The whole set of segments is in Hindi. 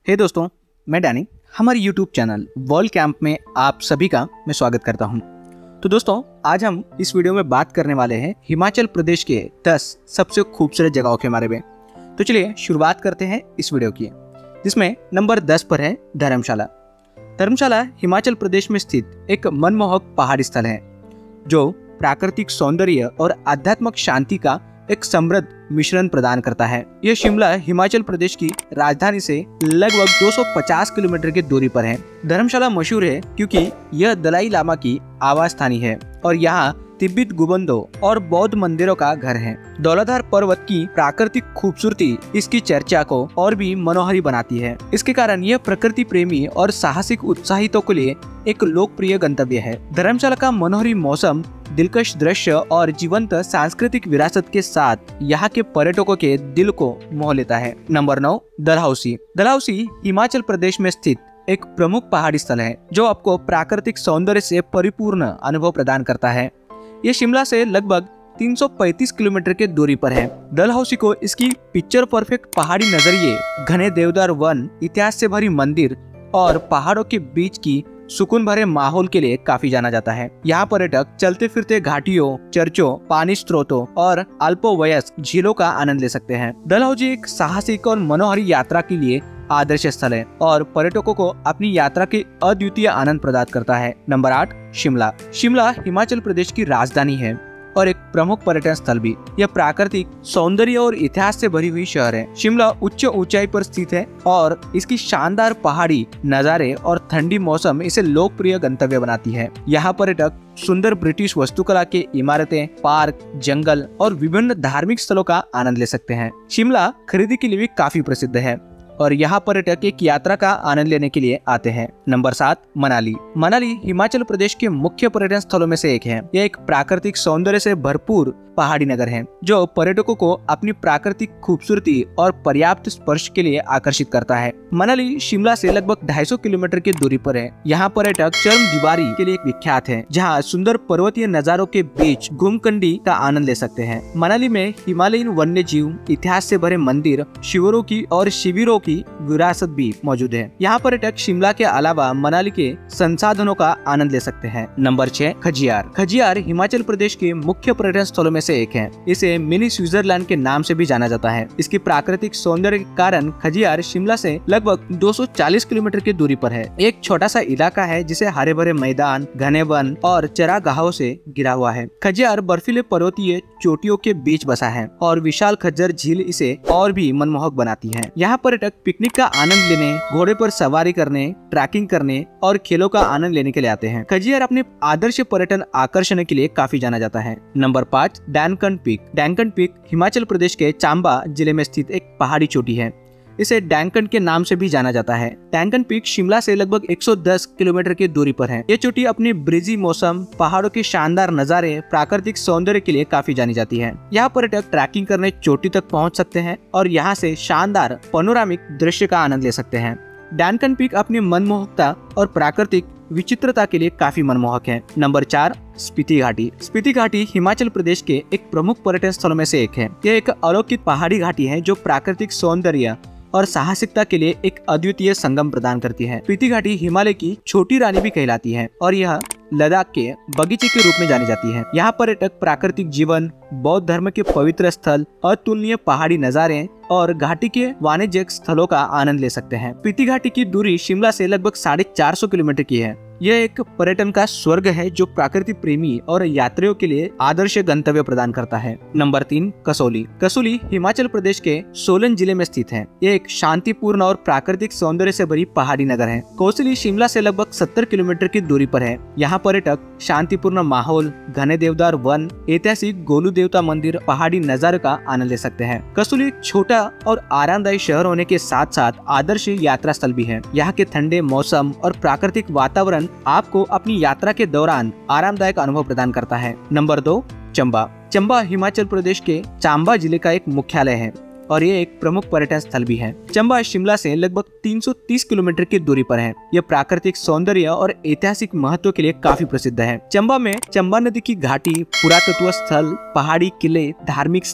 हे दोस्तों, मैं डैनी हमारे YouTube चैनल वर्ल्ड कैंप में आप सभी का मैं स्वागत करता हूं। तो दोस्तों, आज हम इस वीडियो में बात करने वाले हैं हिमाचल प्रदेश के 10 सबसे खूबसूरत जगहों के बारे में। तो चलिए शुरुआत करते हैं इस वीडियो की, जिसमें नंबर 10 पर है धर्मशाला। धर्मशाला हिमाचल प्रदेश में स्थित एक मनमोहक पहाड़ी स्थल है जो प्राकृतिक सौंदर्य और आध्यात्मिक शांति का एक समृद्ध मिश्रण प्रदान करता है। यह शिमला हिमाचल प्रदेश की राजधानी से लगभग 250 किलोमीटर की दूरी पर है। धर्मशाला मशहूर है क्योंकि यह दलाई लामा की आवास स्थानी है और यहाँ तिब्बत गुबंदों और बौद्ध मंदिरों का घर है। धौलाधार पर्वत की प्राकृतिक खूबसूरती इसकी चर्चा को और भी मनोहारी बनाती है। इसके कारण यह प्रकृति प्रेमी और साहसिक उत्साहितों के लिए एक लोकप्रिय गंतव्य है। धर्मशाला का मनोहारी मौसम, दिलकश दृश्य और जीवंत सांस्कृतिक विरासत के साथ यहाँ के पर्यटकों के दिल को मोह लेता है। नंबर 9, डलहौसी। डलहौसी हिमाचल प्रदेश में स्थित एक प्रमुख पहाड़ी स्थल है जो आपको प्राकृतिक सौंदर्य से परिपूर्ण अनुभव प्रदान करता है। ये शिमला से लगभग 335 किलोमीटर के दूरी पर है। डलहौसी को इसकी पिक्चर परफेक्ट पहाड़ी नजरिए, घने देवदार वन, इतिहास से भरी मंदिर और पहाड़ों के बीच की सुकून भरे माहौल के लिए काफी जाना जाता है। यहाँ पर्यटक चलते फिरते घाटियों, चर्चों, पानी स्रोतों और अल्पवयस्क झीलों का आनंद ले सकते हैं। डलहौसी एक साहसिक और मनोहारी यात्रा के लिए आदर्श स्थल है और पर्यटकों को अपनी यात्रा के अद्वितीय आनंद प्रदान करता है। नंबर 8, शिमला। शिमला हिमाचल प्रदेश की राजधानी है और एक प्रमुख पर्यटन स्थल भी। यह प्राकृतिक सौंदर्य और इतिहास से भरी हुई शहर है। शिमला उच्च ऊंचाई पर स्थित है और इसकी शानदार पहाड़ी नज़ारे और ठंडी मौसम इसे लोकप्रिय गंतव्य बनाती है। यहाँ पर्यटक सुंदर ब्रिटिश वास्तुकला के इमारतें, पार्क, जंगल और विभिन्न धार्मिक स्थलों का आनंद ले सकते हैं। शिमला खरीदी के लिए भी काफी प्रसिद्ध है और यहाँ पर्यटक एक यात्रा का आनंद लेने के लिए आते हैं। नंबर 7, मनाली। मनाली हिमाचल प्रदेश के मुख्य पर्यटन स्थलों में से एक है। यह एक प्राकृतिक सौंदर्य से भरपूर पहाड़ी नगर है जो पर्यटकों को अपनी प्राकृतिक खूबसूरती और पर्याप्त स्पर्श के लिए आकर्षित करता है। मनाली शिमला से लगभग 250 किलोमीटर की दूरी पर है। यहाँ पर्यटक चरम दीवारी के लिए विख्यात है, जहाँ सुंदर पर्वतीय नजारों के बीच घूमकंडी का आनंद ले सकते हैं। मनाली में हिमालयन वन्य जीव, इतिहास से भरे मंदिर, शिविरों की और शिविरों की विरासत भी मौजूद है। यहाँ पर्यटक शिमला के अलावा मनाली के संसाधनों का आनंद ले सकते हैं। नंबर 6, खजियार। खजियार हिमाचल प्रदेश के मुख्य पर्यटन स्थलों में से एक है। इसे मिनी स्विट्जरलैंड के नाम से भी जाना जाता है। इसकी प्राकृतिक सौंदर्य के कारण खजियार शिमला से लगभग 240 किलोमीटर की दूरी पर है। एक छोटा सा इलाका है जिसे हरे भरे मैदान, घने वन और चरागाहों से घिरा हुआ है। खजियार बर्फीले पर्वतीय चोटियों के बीच बसा है और विशाल खज्जर झील इसे और भी मनमोहक बनाती है। यहाँ पर्यटक पिकनिक का आनंद लेने, घोड़े पर सवारी करने, ट्रैकिंग करने और खेलों का आनंद लेने के लिए आते हैं। खजियार अपने आदर्श पर्यटन आकर्षण के लिए काफी जाना जाता है। Number 5, Dainkund peak. Dainkund peak Himachal Pradesh के चंबा जिले में स्थित एक पहाड़ी चोटी है। इसे डैनकन के नाम से भी जाना जाता है। डैनकन पीक शिमला से लगभग 110 किलोमीटर की दूरी पर है। ये चोटी अपने ब्रिजी मौसम, पहाड़ों के शानदार नजारे, प्राकृतिक सौंदर्य के लिए काफी जानी जाती है। यहाँ पर्यटक ट्रैकिंग करने चोटी तक पहुँच सकते हैं और यहाँ से शानदार पैनोरामिक दृश्य का आनंद ले सकते हैं। डैनकन पीक अपनी मनमोहकता और प्राकृतिक विचित्रता के लिए काफी मनमोहक है। नंबर 4, स्पीति घाटी। स्पीति घाटी हिमाचल प्रदेश के एक प्रमुख पर्यटन स्थलों में से एक है। यह एक अलौकिक पहाड़ी घाटी है जो प्राकृतिक सौंदर्य और साहसिकता के लिए एक अद्वितीय संगम प्रदान करती है। स्पीति घाटी हिमालय की छोटी रानी भी कहलाती है और यह लद्दाख के बगीचे के रूप में जानी जाती है। यहाँ पर्यटक प्राकृतिक जीवन, बौद्ध धर्म के पवित्र स्थल, अतुलनीय पहाड़ी नजारे और घाटी के वाणिज्यिक स्थलों का आनंद ले सकते हैं। स्पीति घाटी की दूरी शिमला से लगभग 450 किलोमीटर की है। यह एक पर्यटन का स्वर्ग है जो प्रकृति प्रेमी और यात्रियों के लिए आदर्श गंतव्य प्रदान करता है। नंबर 3, कसौली। कसौली हिमाचल प्रदेश के सोलन जिले में स्थित है। यह एक शांतिपूर्ण और प्राकृतिक सौंदर्य से भरी पहाड़ी नगर है। कसौली शिमला से लगभग 70 किलोमीटर की दूरी पर है। यहाँ पर्यटक शांतिपूर्ण माहौल, घने देवदार वन, ऐतिहासिक गोलू देवता मंदिर, पहाड़ी नजारे का आनंद ले सकते हैं। कसौली एक छोटा और आरामदायी शहर होने के साथ साथ आदर्श यात्रा स्थल भी है। यहाँ के ठंडे मौसम और प्राकृतिक वातावरण आपको अपनी यात्रा के दौरान आरामदायक अनुभव प्रदान करता है। नंबर 2, चंबा। चंबा हिमाचल प्रदेश के चंबा जिले का एक मुख्यालय है और ये एक प्रमुख पर्यटन स्थल भी है। चंबा शिमला से लगभग 330 किलोमीटर की दूरी पर है। यह प्राकृतिक सौंदर्य और ऐतिहासिक महत्व के लिए काफी प्रसिद्ध है। चंबा में चंबा नदी की घाटी, पुरातत्व स्थल, पहाड़ी किले, धार्मिक स्थल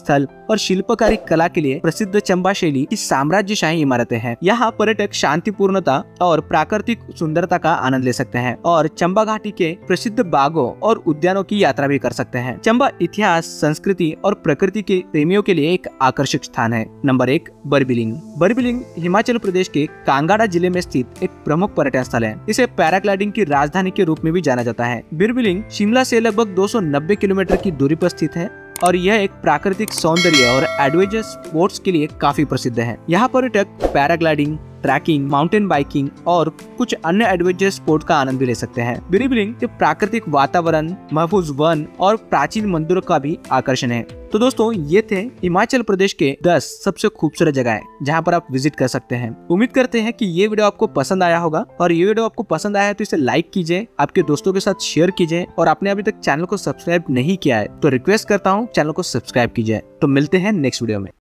और शिल्पकारी कला के लिए प्रसिद्ध चंबा शैली की साम्राज्यशाही इमारतें हैं। यहाँ पर्यटक शांतिपूर्णता और प्राकृतिक सुंदरता का आनंद ले सकते हैं और चंबा घाटी के प्रसिद्ध बागों और उद्यानों की यात्रा भी कर सकते हैं। चंबा इतिहास, संस्कृति और प्रकृति के प्रेमियों के लिए एक आकर्षक स्थान है। नंबर 1, बर्बिलिंग। बर्बिलिंग हिमाचल प्रदेश के कांगड़ा जिले में स्थित एक प्रमुख पर्यटन स्थल है। इसे पैराग्लाइडिंग की राजधानी के रूप में भी जाना जाता है। बर्बिलिंग शिमला से लगभग 290 किलोमीटर की दूरी पर स्थित है और यह एक प्राकृतिक सौंदर्य और एडवेंचर स्पोर्ट्स के लिए काफी प्रसिद्ध है। यहाँ पर्यटक पैराग्लाइडिंग, ट्रैकिंग, माउंटेन बाइकिंग और कुछ अन्य एडवेंचर स्पोर्ट का आनंद भी ले सकते हैं। बर्बिलिंग के प्राकृतिक वातावरण, महफूज वन और प्राचीन मंदिरों का भी आकर्षण है। तो दोस्तों, ये थे हिमाचल प्रदेश के 10 सबसे खूबसूरत जगहें जहां पर आप विजिट कर सकते हैं। उम्मीद करते हैं कि ये वीडियो आपको पसंद आया होगा और ये वीडियो आपको पसंद आया है तो इसे लाइक कीजिए, आपके दोस्तों के साथ शेयर कीजिए और आपने अभी तक चैनल को सब्सक्राइब नहीं किया है तो रिक्वेस्ट करता हूँ चैनल को सब्सक्राइब कीजिए। तो मिलते हैं नेक्स्ट वीडियो में।